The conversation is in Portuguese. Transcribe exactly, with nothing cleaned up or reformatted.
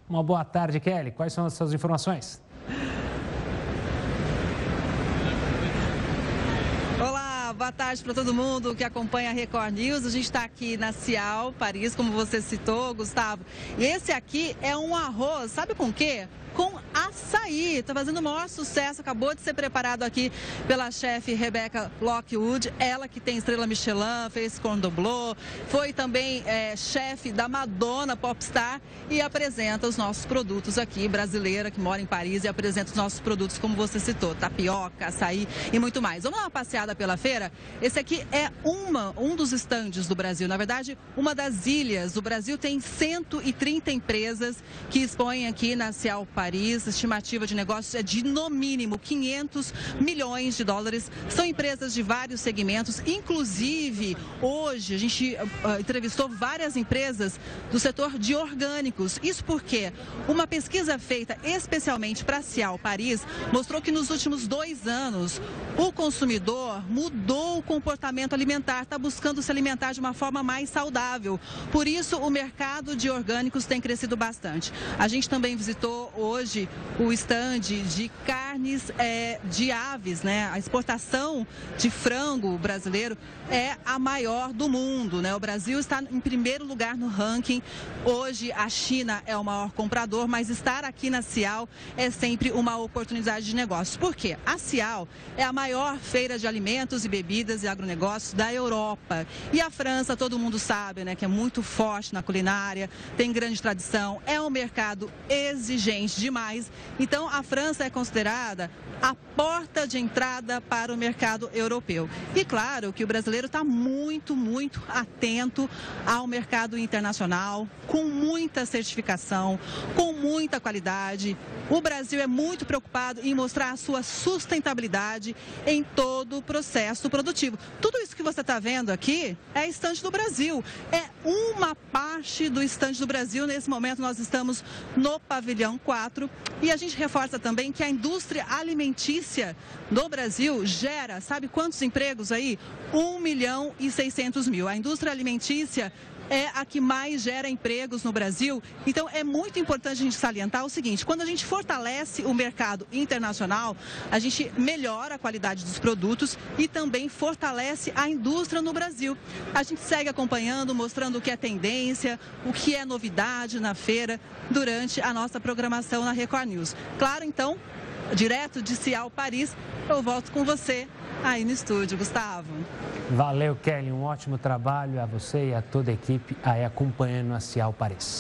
Uma boa tarde, Kelly. Quais são as suas informações? Olá, boa tarde para todo mundo que acompanha a Record News. A gente está aqui na Cial, Paris, como você citou, Gustavo. E esse aqui é um arroz, sabe com o quê? Com açaí. Está fazendo o maior sucesso, acabou de ser preparado aqui pela chefe Rebecca Lockwood, ela que tem estrela Michelin, fez Cordon Bleu, foi também é, chefe da Madonna Popstar e apresenta os nossos produtos aqui, brasileira que mora em Paris e apresenta os nossos produtos como você citou, tapioca, açaí e muito mais. Vamos dar uma passeada pela feira? Esse aqui é uma, um dos estandes do Brasil, na verdade, uma das ilhas. O Brasil tem cento e trinta empresas que expõem aqui na Cial Paris. A estimativa de negócios é de, no mínimo, quinhentos milhões de dólares. São empresas de vários segmentos, inclusive, hoje, a gente uh, entrevistou várias empresas do setor de orgânicos. Isso porque uma pesquisa feita especialmente para a Cial Paris mostrou que nos últimos dois anos o consumidor mudou o comportamento alimentar, está buscando se alimentar de uma forma mais saudável. Por isso, o mercado de orgânicos tem crescido bastante. A gente também visitou hoje o estande de carnes é, de aves, né? A exportação de frango brasileiro é a maior do mundo, né? O Brasil está em primeiro lugar no ranking. Hoje a China é o maior comprador, mas estar aqui na Cial é sempre uma oportunidade de negócios. Por quê? A Cial é a maior feira de alimentos e bebidas e agronegócios da Europa. E a França, todo mundo sabe, né, que é muito forte na culinária, tem grande tradição, é um mercado exigente demais. Então, a França é considerada a porta de entrada para o mercado europeu. E claro que o brasileiro está muito, muito atento ao mercado internacional, com muita certificação, com muita qualidade. O Brasil é muito preocupado em mostrar a sua sustentabilidade em todo o processo produtivo. Tudo isso que você está vendo aqui é estande do Brasil. É uma parte do estande do Brasil. Nesse momento nós estamos no pavilhão quatro e a gente reforça também que a indústria alimentícia do Brasil gera, sabe quantos empregos aí? um milhão e seiscentos mil. A indústria alimentícia é a que mais gera empregos no Brasil. Então, é muito importante a gente salientar o seguinte: quando a gente fortalece o mercado internacional, a gente melhora a qualidade dos produtos e também fortalece a indústria no Brasil. A gente segue acompanhando, mostrando o que é tendência, o que é novidade na feira durante a nossa programação na Record News. Claro, então, direto de Cial Paris, eu volto com você aí no estúdio, Gustavo. Valeu, Kelly. Um ótimo trabalho a você e a toda a equipe aí acompanhando a Cial Paris.